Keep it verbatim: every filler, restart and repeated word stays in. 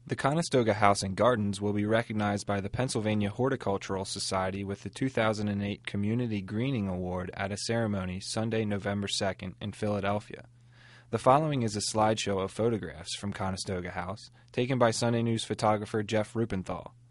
The Conestoga House and Gardens will be recognized by the Pennsylvania Horticultural Society with the two thousand eight Community Greening Award at a ceremony Sunday, November second in Philadelphia. The following is a slideshow of photographs from Conestoga House, taken by Sunday News photographer Jeff Rupenthal.